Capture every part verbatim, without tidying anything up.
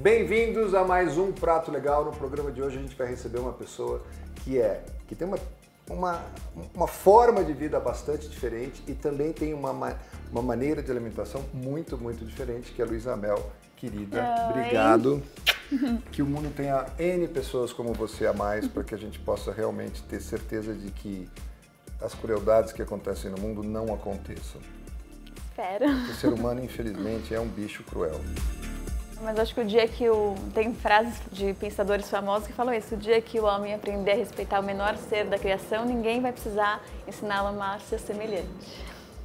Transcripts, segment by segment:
Bem-vindos a mais um Prato Legal. No programa de hoje a gente vai receber uma pessoa que é, que tem uma, uma, uma forma de vida bastante diferente e também tem uma, uma maneira de alimentação muito, muito diferente, que é a Luísa Mel, querida. Oi. Obrigado. Que o mundo tenha N pessoas como você a mais, para que a gente possa realmente ter certeza de que as crueldades que acontecem no mundo não aconteçam. Espero. O ser humano, infelizmente, é um bicho cruel. Mas acho que o dia que o... Tem frases de pensadores famosos que falam isso. O dia que o homem aprender a respeitar o menor ser da criação, ninguém vai precisar ensiná-lo a amar seu semelhante.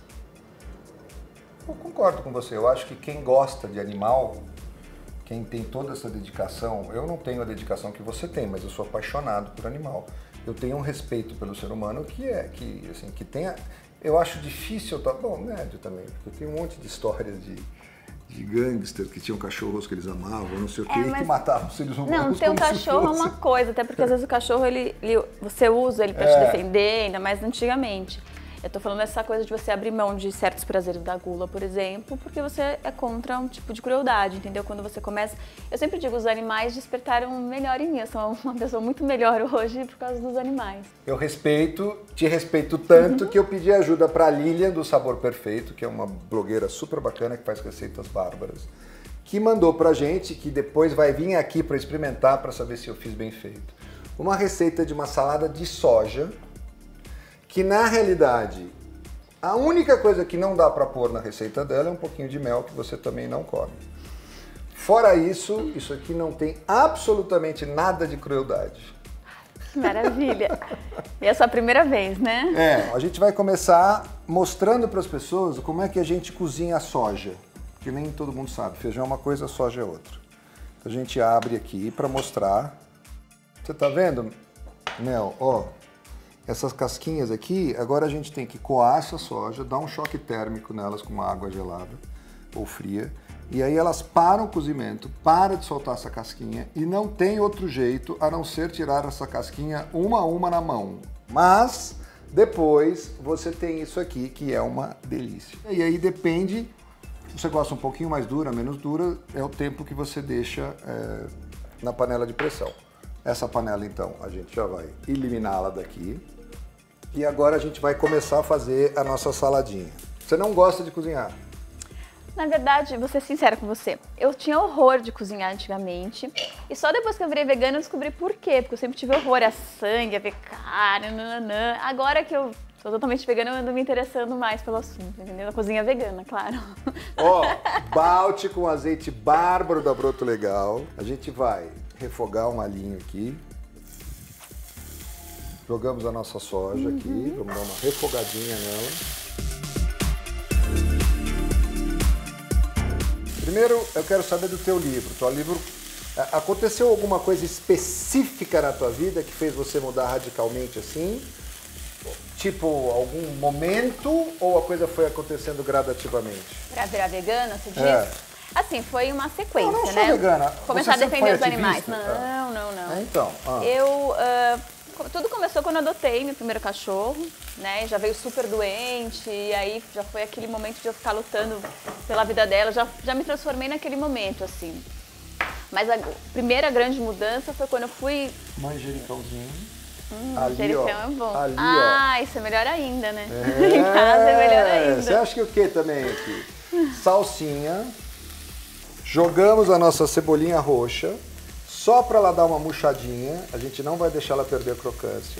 Eu concordo com você. Eu acho que quem gosta de animal, quem tem toda essa dedicação... Eu não tenho a dedicação que você tem, mas eu sou apaixonado por animal. Eu tenho um respeito pelo ser humano que é, que, assim, que tenha... Eu acho difícil... Bom, médio também, porque tem um monte de histórias de... de gangsters que tinham cachorros que eles amavam, não sei o que, é, e mas... que matavam os seres humanos. Não, ter um cachorro é uma coisa, até porque às vezes o cachorro, ele, ele, você usa ele pra é. te defender, ainda mais antigamente. Eu tô falando dessa coisa de você abrir mão de certos prazeres da gula, por exemplo, porque você é contra um tipo de crueldade, entendeu? Quando você começa... Eu sempre digo, os animais despertaram melhor em mim. Eu sou uma pessoa muito melhor hoje por causa dos animais. Eu respeito, te respeito tanto uhum. que eu pedi ajuda pra Lilian do Sabor Perfeito, que é uma blogueira super bacana que faz receitas bárbaras, que mandou pra gente, que depois vai vir aqui pra experimentar, pra saber se eu fiz bem feito, uma receita de uma salada de soja, que na realidade, a única coisa que não dá para pôr na receita dela é um pouquinho de mel, que você também não come. Fora isso, isso aqui não tem absolutamente nada de crueldade. Que maravilha! E é a sua primeira vez, né? É, a gente vai começar mostrando para as pessoas como é que a gente cozinha a soja, que nem todo mundo sabe, feijão é uma coisa, soja é outra. Então a gente abre aqui para mostrar. Você tá vendo, Mel? Ó. Essas casquinhas aqui, agora a gente tem que coar essa soja, dar um choque térmico nelas com uma água gelada ou fria, e aí elas param o cozimento, para de soltar essa casquinha e não tem outro jeito a não ser tirar essa casquinha uma a uma na mão. Mas depois você tem isso aqui que é uma delícia. E aí depende, você gosta um pouquinho mais dura, menos dura, é o tempo que você deixa é, na panela de pressão. Essa panela, então, a gente já vai eliminá-la daqui. E agora a gente vai começar a fazer a nossa saladinha. Você não gosta de cozinhar? Na verdade, vou ser sincera com você, eu tinha horror de cozinhar antigamente. E só depois que eu virei vegana eu descobri por quê. Porque eu sempre tive horror a sangue, a ver carne, nananã. Agora que eu sou totalmente vegana, eu ando me interessando mais pelo assunto, entendeu? A cozinha vegana, claro. Ó, Balti com azeite bárbaro da Broto Legal. A gente vai refogar um alhinho aqui. Jogamos a nossa soja uhum. aqui, vamos dar uma refogadinha nela. Primeiro, eu quero saber do teu livro. Teu livro, aconteceu alguma coisa específica na tua vida que fez você mudar radicalmente assim? Tipo, algum momento ou a coisa foi acontecendo gradativamente? Pra virar vegana, você diz? É. Assim, foi uma sequência, não, não sou né? vegana. Começar você a defender os ativista? animais. Não, não, não. É, então. Ah. Eu, uh, tudo começou quando eu adotei meu primeiro cachorro, né? Já veio super doente e aí já foi aquele momento de eu ficar lutando pela vida dela. Já, já me transformei naquele momento, assim. Mas a primeira grande mudança foi quando eu fui... Manjericãozinho. Hum, ali, manjericão ó. é bom. Ali, ah, ó. isso é melhor ainda, né? É, em casa é melhor ainda. Você acha que o que também aqui? Salsinha. Jogamos a nossa cebolinha roxa, só para ela dar uma murchadinha, a gente não vai deixar ela perder a crocância.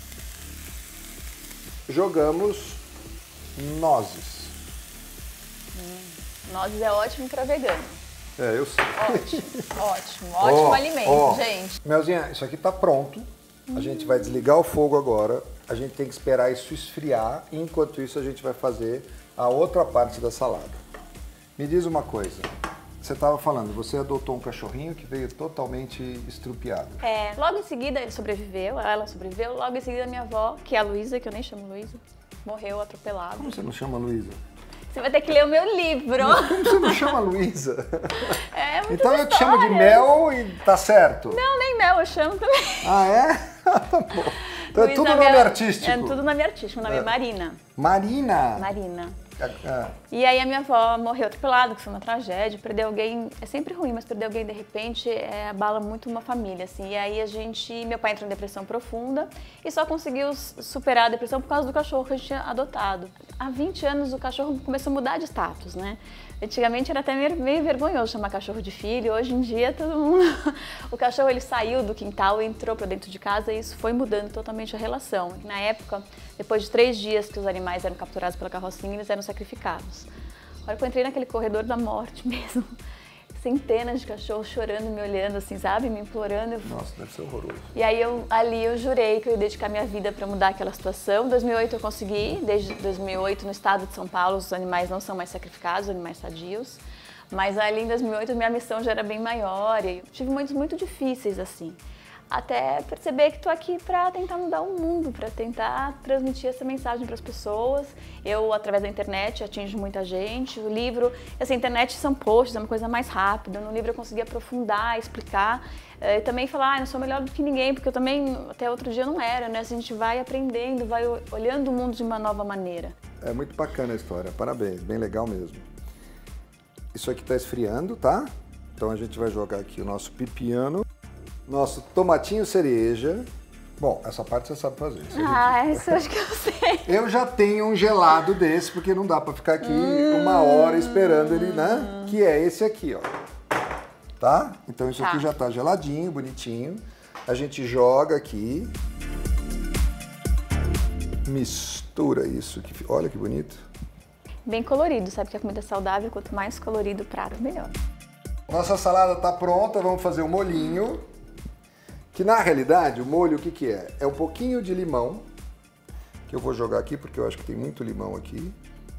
Jogamos nozes. Hum, nozes é ótimo para vegano. É, eu sei. Ótimo, ótimo, ótimo oh, alimento, oh. gente. Melzinha, isso aqui tá pronto. A gente vai desligar o fogo agora, a gente tem que esperar isso esfriar, e enquanto isso a gente vai fazer a outra parte da salada. Me diz uma coisa. Você estava falando, você adotou um cachorrinho que veio totalmente estrupiado. É, logo em seguida ele sobreviveu, ela sobreviveu, logo em seguida minha avó, que é a Luísa, que eu nem chamo Luísa, morreu atropelada. Como você não chama Luísa? Você vai ter que ler o meu livro. Mas como você não chama Luísa? É, muitas então eu te chamo de histórias. Mel e tá certo? Não, nem Mel, eu chamo também. Ah, é? Tá bom. Então Luísa é tudo nome minha, artístico? É tudo nome artístico, o nome é, é Marina. Marina? Marina. Ah. E aí a minha avó morreu atropelada, que foi uma tragédia. Perder alguém é sempre ruim, mas perder alguém de repente é, abala muito uma família, assim. E aí a gente, meu pai entrou em depressão profunda e só conseguiu superar a depressão por causa do cachorro que a gente tinha adotado. Há vinte anos o cachorro começou a mudar de status, né? Antigamente era até meio, meio vergonhoso chamar cachorro de filho, hoje em dia todo mundo... O cachorro ele saiu do quintal e entrou para dentro de casa e isso foi mudando totalmente a relação. Na época, depois de três dias que os animais eram capturados pela carrocinha, eles eram sacrificados. A hora que eu entrei naquele corredor da morte mesmo, centenas de cachorros chorando, me olhando assim, sabe? Me implorando. Eu... Nossa, deve ser horroroso. E aí eu, ali eu jurei que eu ia dedicar minha vida para mudar aquela situação. Em dois mil e oito eu consegui, desde dois mil e oito no estado de São Paulo os animais não são mais sacrificados, os animais sadios. Mas ali em dois mil e oito minha missão já era bem maior e eu tive momentos muito difíceis assim. Até perceber que estou aqui para tentar mudar o mundo, para tentar transmitir essa mensagem para as pessoas. Eu, através da internet, atingo muita gente. O livro, essa internet são posts, é uma coisa mais rápida. No livro eu consegui aprofundar, explicar. E também falar, ah, não sou melhor do que ninguém, porque eu também, até outro dia, não era, né? Assim, a gente vai aprendendo, vai olhando o mundo de uma nova maneira. É muito bacana a história, parabéns, bem legal mesmo. Isso aqui está esfriando, tá? Então a gente vai jogar aqui o nosso pipiano. Nosso tomatinho cereja. Bom, essa parte você sabe fazer. Ah, essa eu acho que eu sei. Eu já tenho um gelado desse, porque não dá pra ficar aqui hum, uma hora esperando ele, né? Que é esse aqui, ó. Tá? Então isso tá. Aqui já tá geladinho, bonitinho. A gente joga aqui. Mistura isso. Que, olha que bonito. Bem colorido, sabe que a comida é saudável, quanto mais colorido o prato, melhor. Nossa salada tá pronta, vamos fazer o molhinho. Que na realidade, o molho o que que é? É um pouquinho de limão, que eu vou jogar aqui porque eu acho que tem muito limão aqui,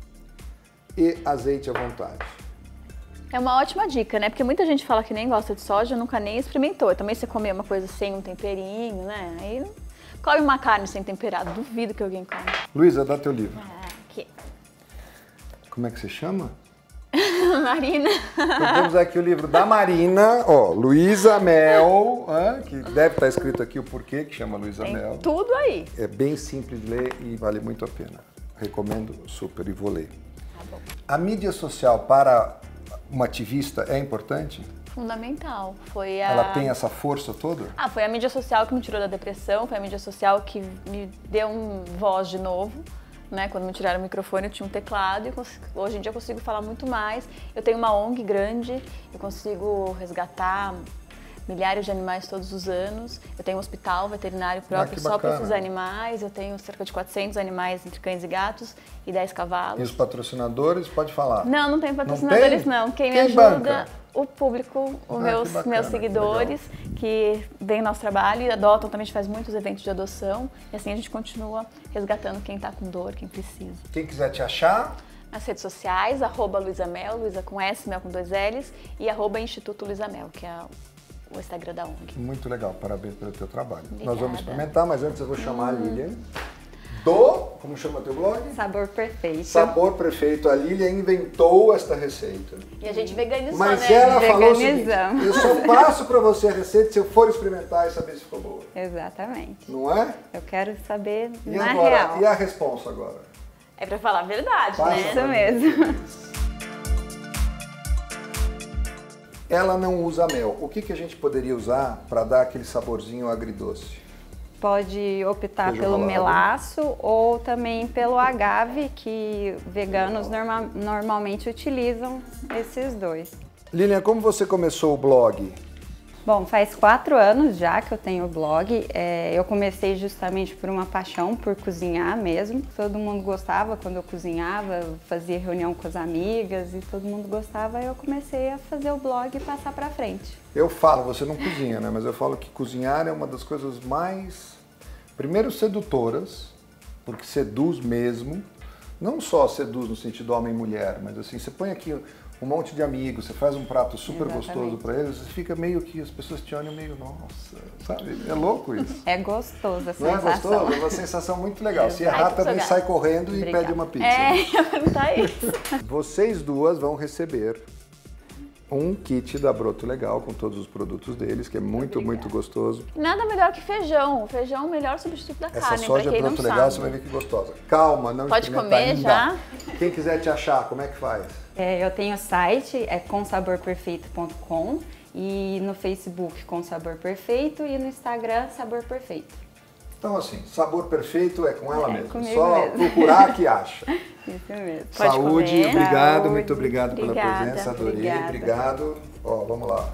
e azeite à vontade. É uma ótima dica, né? Porque muita gente fala que nem gosta de soja, nunca nem experimentou. E também você comer uma coisa sem um temperinho, né? Aí come uma carne sem temperado, duvido que alguém come. Luísa, dá teu livro. Ah, aqui. Como é que você chama? Marina. Então temos aqui o livro da Marina, ó, Luísa Mel, hein, que deve estar escrito aqui o porquê que chama Luísa Mel. Tudo aí. É bem simples de ler e vale muito a pena. Recomendo super e vou ler. Tá bom. A mídia social para uma ativista é importante? Fundamental. Foi a... Ela tem essa força toda? Ah, foi a mídia social que me tirou da depressão, foi a mídia social que me deu um voz de novo. Né? Quando me tiraram o microfone eu tinha um teclado e hoje em dia eu consigo falar muito mais. Eu tenho uma O N G grande, eu consigo resgatar milhares de animais todos os anos. Eu tenho um hospital veterinário próprio ah, só para esses animais. Eu tenho cerca de quatrocentos animais entre cães e gatos e dez cavalos. E os patrocinadores, pode falar? Não, não tenho patrocinadores não. não. Quem, Quem me ajuda, banca? O público, os ah, meus, bacana, meus seguidores que, que veem nosso trabalho e adotam. Também a gente faz muitos eventos de adoção e assim a gente continua resgatando quem está com dor, quem precisa. Quem quiser te achar? Nas redes sociais, arroba Luísa Mel, Luísa com S, Mel com dois L's e arroba Instituto Luísa Mel, que é o Instagram da O N G. Muito legal, parabéns pelo teu trabalho. Obrigada. Nós vamos experimentar, mas antes eu vou chamar hum. a Lilian do, como chama teu blog? Sabor Perfeito. Sabor Perfeito. A Lilian inventou esta receita. E a gente veganizou, mas né? ela falou o seguinte, eu só passo para você a receita se eu for experimentar e saber se ficou boa. Exatamente. Não é? Eu quero saber e na agora, real. E a responsa agora? É para falar a verdade, Passa né? Isso mesmo. Ela não usa mel. O que, que a gente poderia usar para dar aquele saborzinho agridoce? Pode optar Feijão pelo ralado. melaço ou também pelo agave, que veganos norma normalmente utilizam esses dois. Lilian, como você começou o blog? Bom, faz quatro anos já que eu tenho o blog. É, eu comecei justamente por uma paixão por cozinhar mesmo. Todo mundo gostava quando eu cozinhava, eu fazia reunião com as amigas e todo mundo gostava. Eu comecei a fazer o blog e passar pra frente. Eu falo, você não cozinha, né? Mas eu falo que cozinhar é uma das coisas mais, primeiro, sedutoras, porque seduz mesmo. Não só seduz no sentido homem e mulher, mas assim, você põe aqui um monte de amigos, você faz um prato super Exatamente. gostoso para eles, você fica meio que, as pessoas te olham meio, nossa, sabe? É louco isso. É gostoso a sensação. Não é gostoso? É uma sensação muito legal. Se errar, Ai, também legal. sai correndo Obrigada. e pede uma pizza. É, eu ia perguntar isso. Vocês duas vão receber um kit da Broto Legal com todos os produtos deles, que é muito, Obrigada. muito gostoso. Nada melhor que feijão. O feijão é o melhor substituto da Essa carne, soja pra quem Broto não Legal, sabe. você vai ver que gostosa. Calma, não Pode experimenta comer ainda. já? Quem quiser te achar, como é que faz? É, eu tenho site, é com sabor perfeito ponto com, e no Facebook Com Sabor Perfeito e no Instagram Sabor Perfeito. Então assim, Sabor Perfeito é com ela É, mesmo. comigo Só mesmo. procurar que acha. Isso mesmo. Pode Saúde, comer. obrigado, Saúde. muito obrigado pela Obrigada. presença, adorei, Obrigada. obrigado. Ó, vamos lá.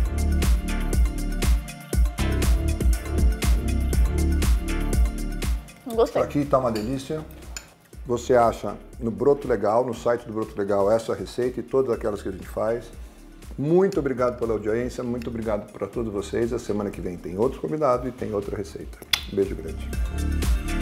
Não gostei. Aqui está uma delícia. Você acha no Broto Legal, no site do Broto Legal, essa receita e todas aquelas que a gente faz. Muito obrigado pela audiência, muito obrigado para todos vocês. A semana que vem tem outro convidado e tem outra receita. Um beijo grande.